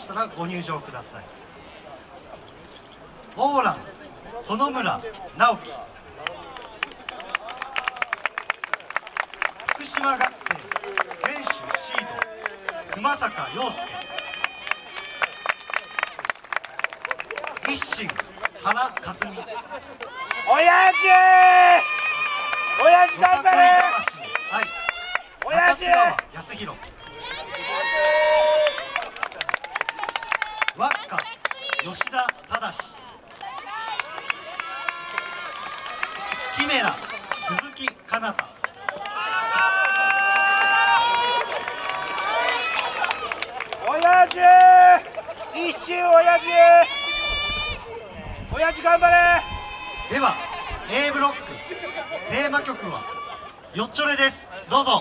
したらご入場ください。オーラン園村直樹、福島学生選手シード熊坂陽介、一心原克美、 親父頑張れ、 はい、 親父中津川康弘、輪っか吉田忠、キメラ鈴木かなた、 親父一心親父頑張れ。 では A ブロックテーマ曲はよっちょれです。どうぞ。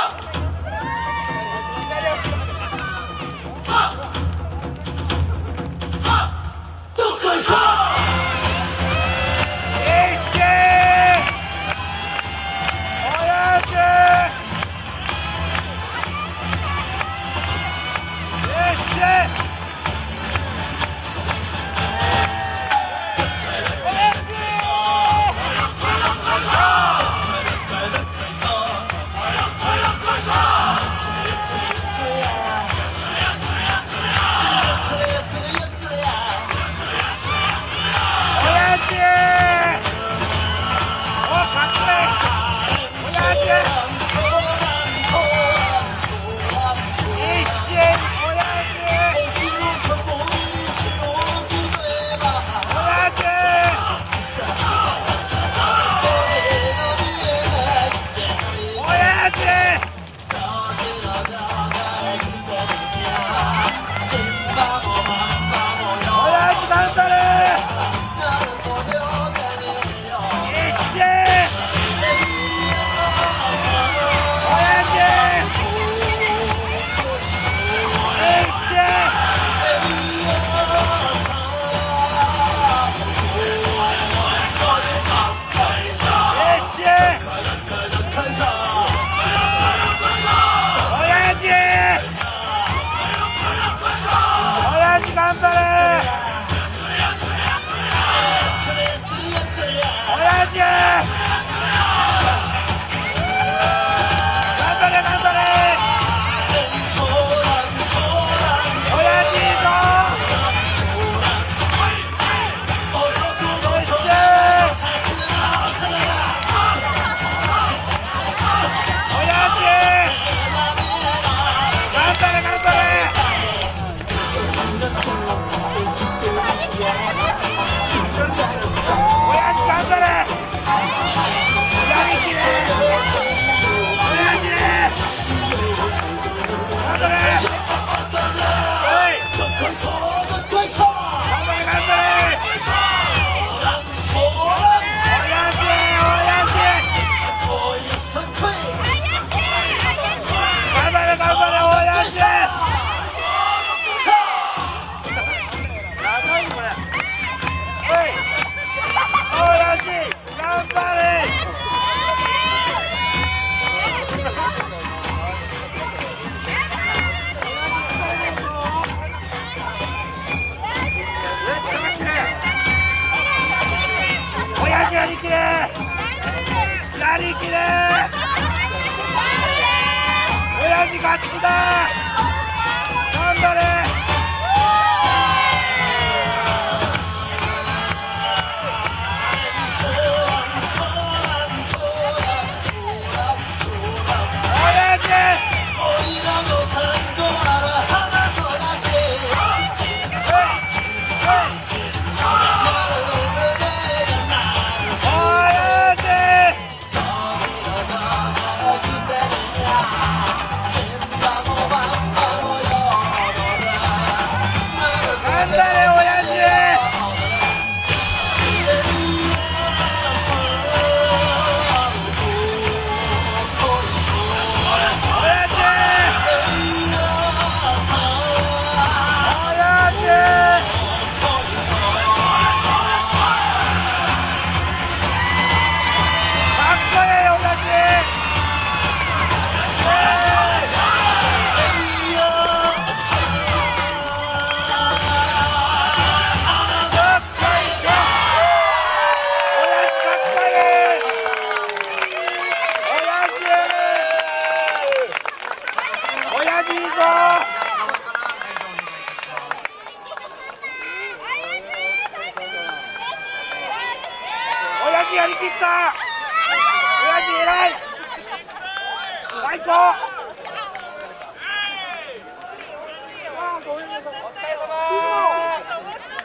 やりきれ親父ガッツだ、頑張れ。 やりきった。親父偉い。最高。お疲れ様。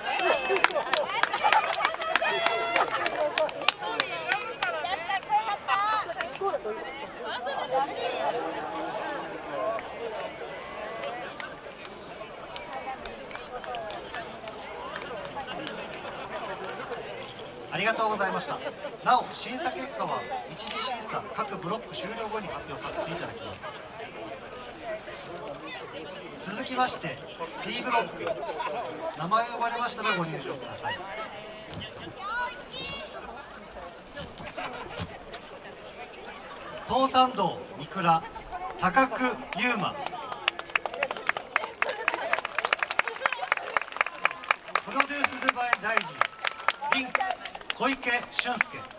ありがとうございました。なお審査結果は一次審査各ブロック終了後に発表させていただきます。続きまして B ブロック、名前を呼ばれましたらご入場ください。東山道三倉高久優馬、プロデュースバイ大臣リンク小池俊介、有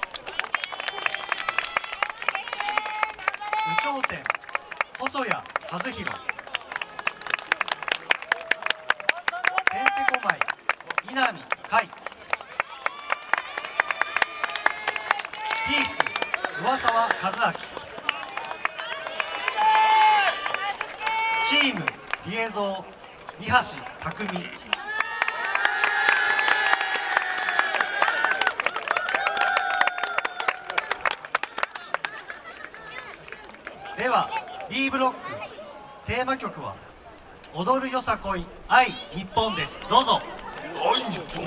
頂天細谷和弘、てんてこまい稲見海、ピース上沢和明、チームリエゾー三橋匠、では B ブロックテーマ曲は「踊るよさこい愛日本」です。どうぞ。 愛日本。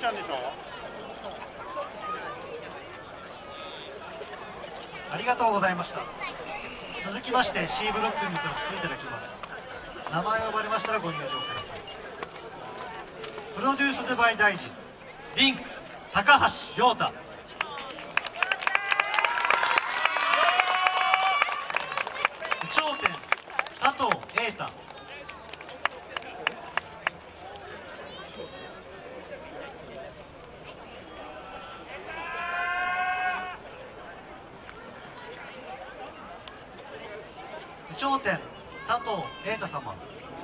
ちゃんでしょ。 ありがとうございました。続きまして C ブロックに移らせていただきます。名前を呼ばれましたらご入場ください。プロデュースデバイダイジスリンク高橋亮太、頂点佐藤瑛太、頂点佐藤瑛太様、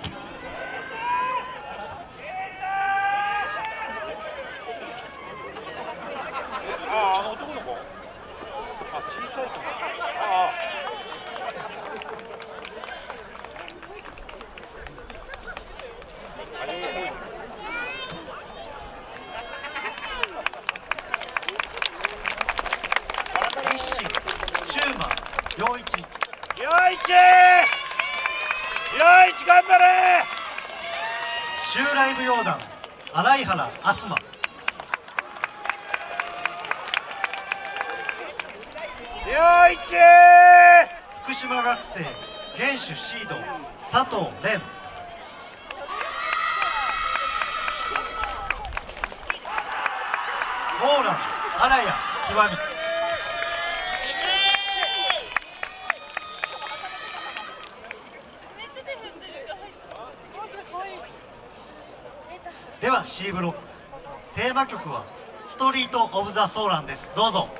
あの男の子。小さい子。 日清中馬陽一、 陽一頑張れ。 シューライブ洋団洗原明日馬、 陽一。 福島学生原種シード佐藤蓮、モーラン荒谷極み、では C ブロックテーマ曲はストリート・オブ・ザ・ソーランです。どうぞ。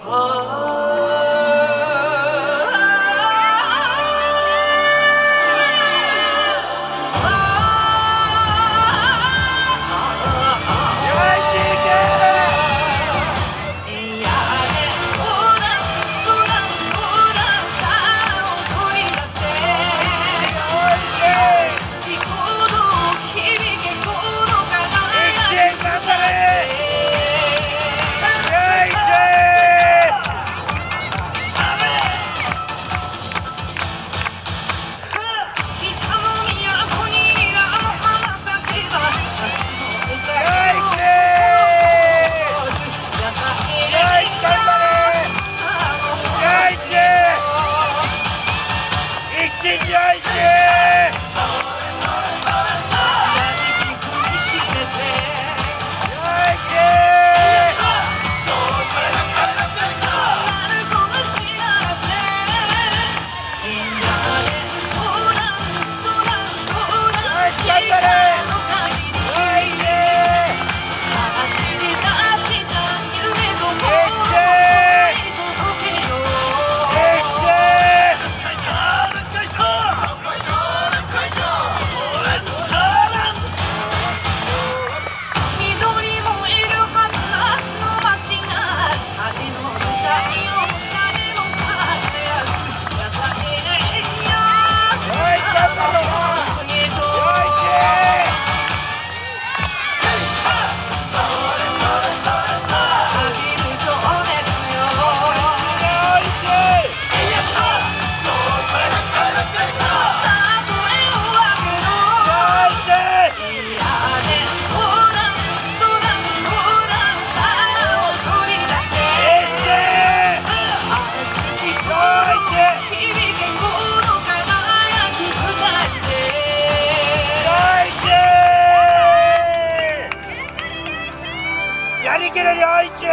やりきれ陽一。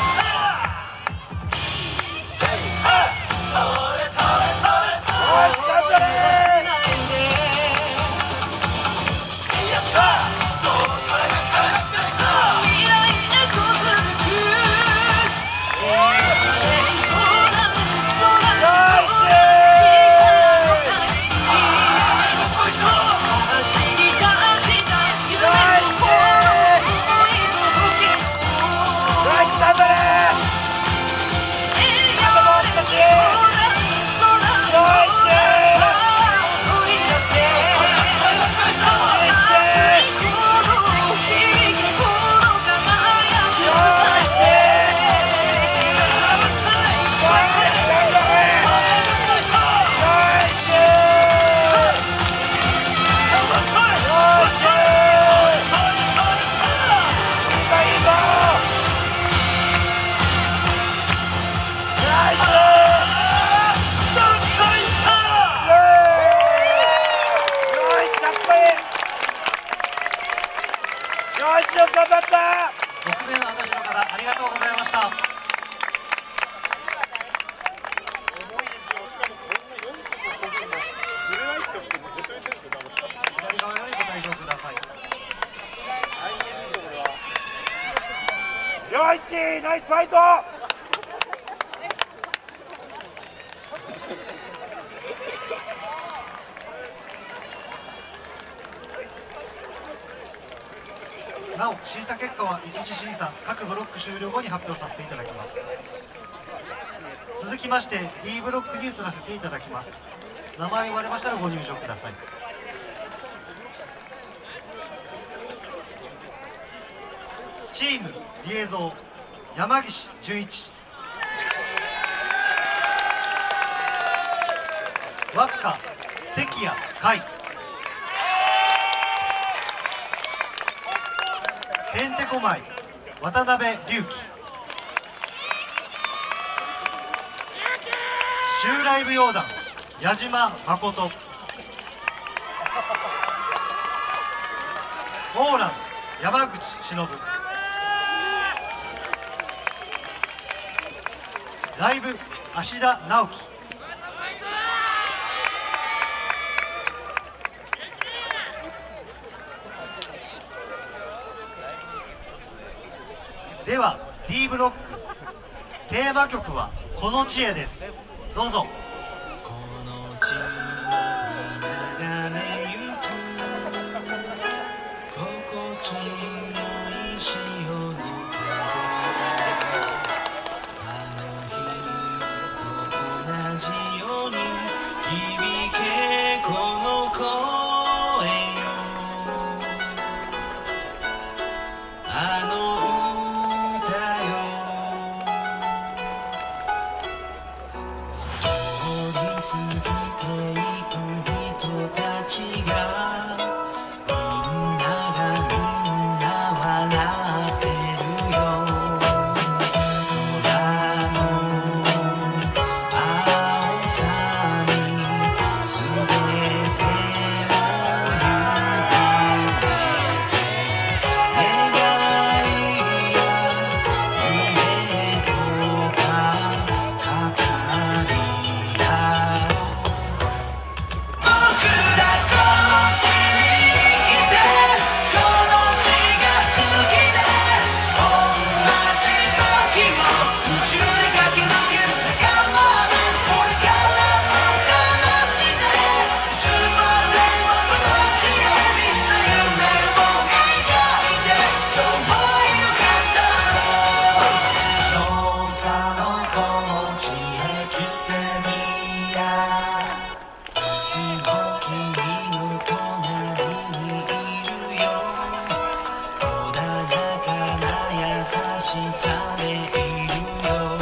よし頑張った。 6名の私の方、ありがとうございました。左側よりご退場ください。 両一ナイスファイト。 なお審査結果は一次審査各ブロック終了後に発表させていただきます。続きまして D ブロックに移らせていただきます。名前言われましたらご入場ください。チームリエゾー山岸純一、輪っか関谷海、てんてこまい渡辺隆起、襲来舞踊団矢島誠、オーラン山口忍、ライブ芦田直樹、では D ブロックテーマ曲はこの知恵です。どうぞ。 この地に流れゆく心地よい潮の風、あの日と同じように響けこの声よ、あの歌よ、通り過ぎていく人たちがみんながみんな笑ってるよ、空の青さに全てを委ねて、願いや夢とか語り合おう。僕らこの地にいてこの地が好きで、同じ時を宇宙で駆け抜ける仲間です。これからもこの地でいつまでもこの地へみんな夢を描いてどういうかだろう、どうさのこの地へ来てみや、いつも君の隣にいるよ、穏やかな優しさでいるよ、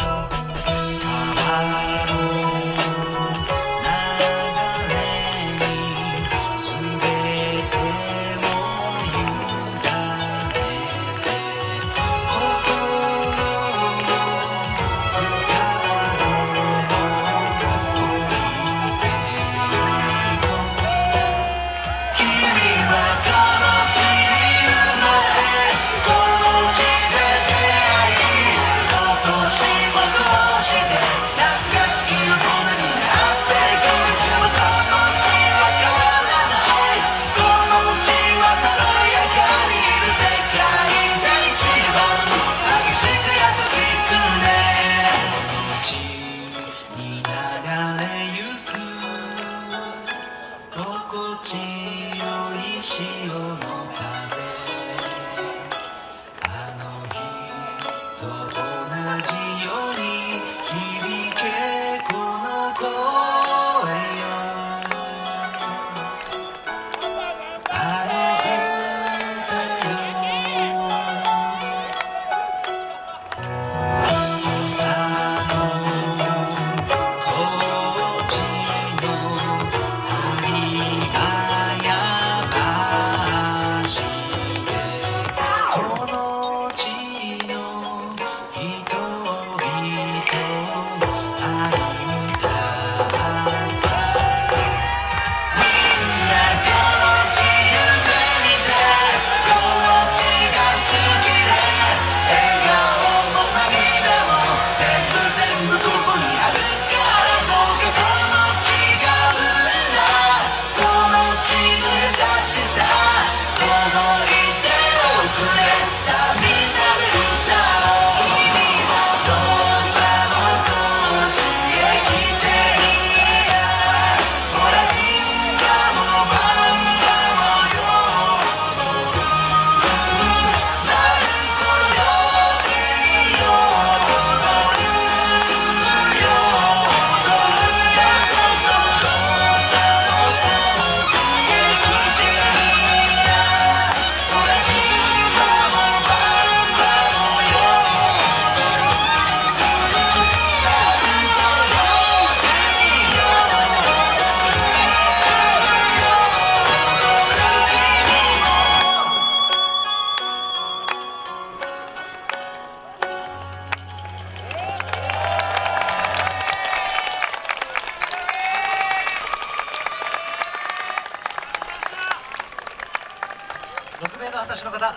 川の流れに全てを委ねて、心の疲れも置いていこう。君はこの地に生まれこの地で出会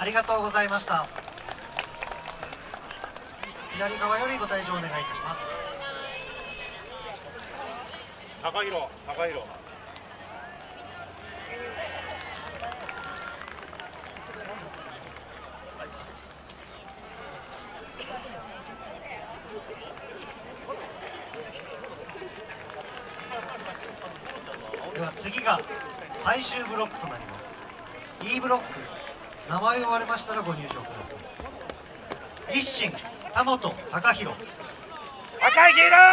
りがとうございました。左側よりご退場お願いいたします。 高弘。 では次が最終ブロックとなります。 E ブロック、名前を言われましたらご入場ください。一心田本高弘。 高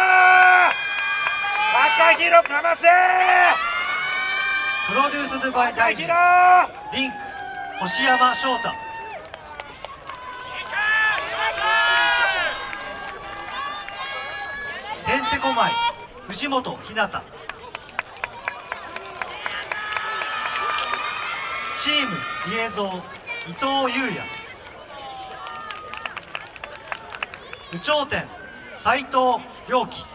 弘かませ。 プロデュースドバイ大臣リンク星山翔太。てんてこまい藤本ひなた。チームリエゾー伊藤優也。有頂天斉藤亮樹。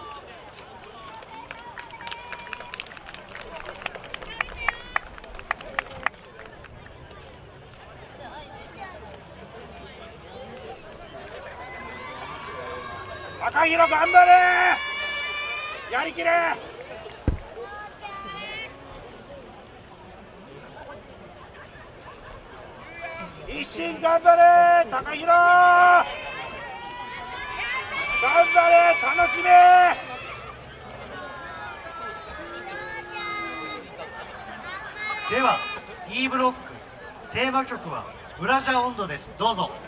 高弘頑張れ。やりきれ。一心頑張れ。高弘頑張れ。楽しめ。 では E ブロックテーマ曲はブラジャー温度です。どうぞ。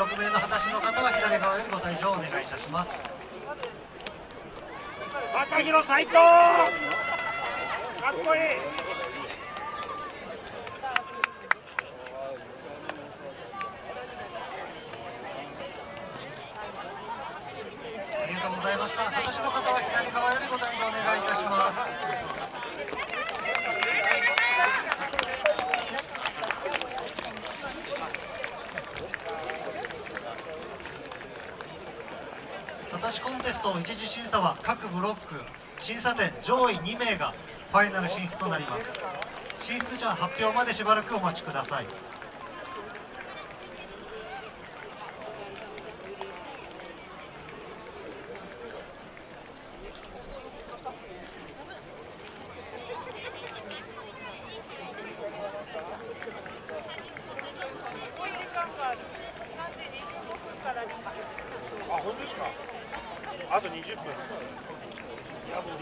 6名の果たしの方は左側よりご退場をお願いいたします。 正弘斉藤かっこいい。 ありがとうございました。果たしの方は左側よりご退場お願いいたします。果たしコンテスト一次審査は各ブロック審査点上位2名がファイナル進出となります。進出者発表までしばらくお待ちください。 あ、本当ですか。あと20分。